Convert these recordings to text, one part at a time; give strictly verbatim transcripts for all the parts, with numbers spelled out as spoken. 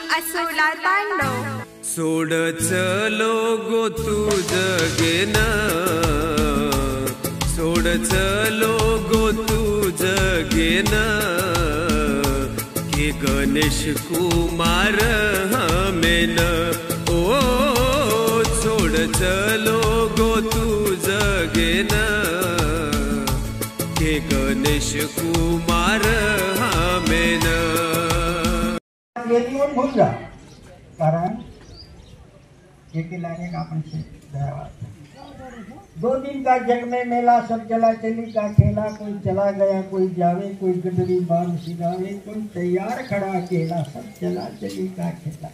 असोला तांडव सोड चलो गो तू जगेन सोड चलो गो तू जगेन के गणेश कुमार हमेन ओ सोड चलो गो तू जगेन के गणेश कुमार हमेन भूल जा कारण ये लागेगा अपन से दो दिन का जग में मेला सब चला चली का खेला कोई चला गया कोई जावे कोई गडरी बांध सिगावे कोई तैयार खड़ा अकेला सब चला चली का खेला।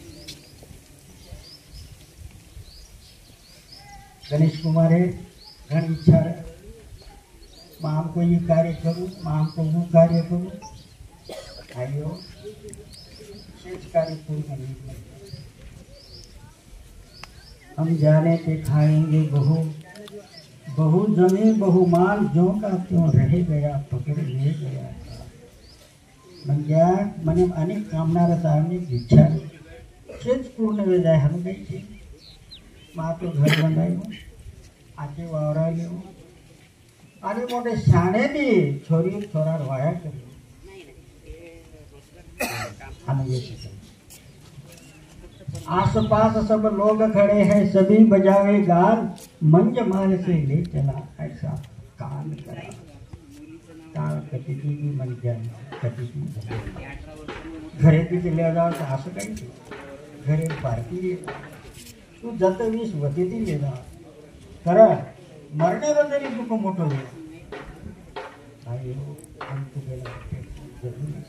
गणेश कुमार है घनी इच्छा है मैं हमको ये कार्य करूँ मैं हमको वो कार्य करूँ आइयो शेष कार्य पूर्ण करने हम जाने के खाएंगे बहु बहु जमी बहुमान जो का क्यों रह गया पकड़ ले गया मन क्या मने अनेक कामना सामने इच्छा शेष पूर्ण हो जाए हम गई थी माँ तो घर बनाई आगे वावरा ले अरे मोटे शाने भी छोरी छोरा वाया कर हम ये आस पास सब लोग खड़े हैं सभी बजावे गान मंज माल से ले चला ऐसा कान करा काल कटी की मन जान कटी की घरे की ले जाओ तो आस गई घरे पार्टी ले तू जत वीस वती थी ले जा करा मरने बदली तुको मोटो ले आयो हम तो गेला जरूर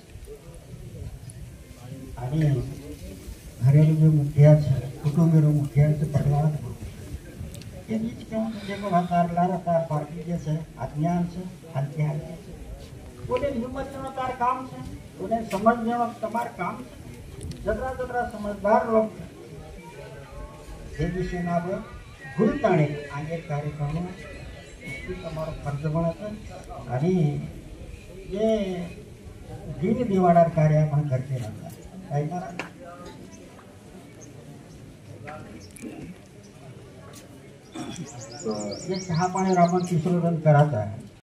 आणि घरेलू जो मुखिया है कुटुंबीरो मुखिया से परिवार ये बीच क्यों देखो हतार लार हतार पार्टी जैसे अज्ञान से हत्यार उन्हें हिम्मत जनो तार काम से उन्हें समझ जनो तमार काम से जतरा जतरा समझदार लोग ये विषय ना वो गुरु ताणे आगे कार्यक्रम इसकी तमारो फर्ज बनता अरे ये दिन दिवाड़ा कार्य अपन करते रहता है क्या तो ये चहा पानी रामन किशोर कराता है